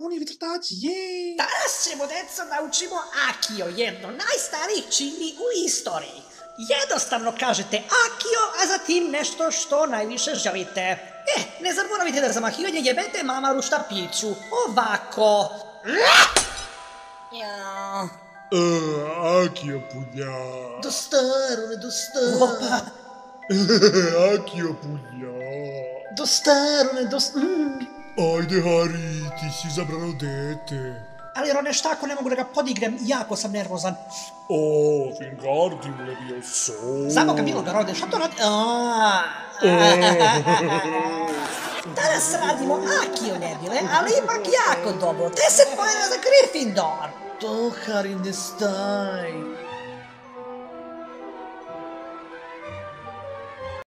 Univerzitać, jej! Danas ćemo, deco, da učimo Akio, jedno najstarijih čini u istoriji. Jednostavno kažete Akio, a zatim nešto što najviše želite. Ne zaboravite da zamahivanje jebete mamaru štapiću. Ovako. Ja. Akio punja. Dosta, Rune, dosta. Opa. Akio punja. Dosta, Rune, dosta. Ajde, Hari, ti si izabrano dete. Ali Rone, šta ako ne mogu da ga podignem? Jako sam nervozan. Wingardium Levioso. Samo ga bilo ga, Rone, šta to radi? Danas radimo Akio nebile, ali ipak jako dobro. 10 pojena za Gryffindor. To, Hari, ne staj.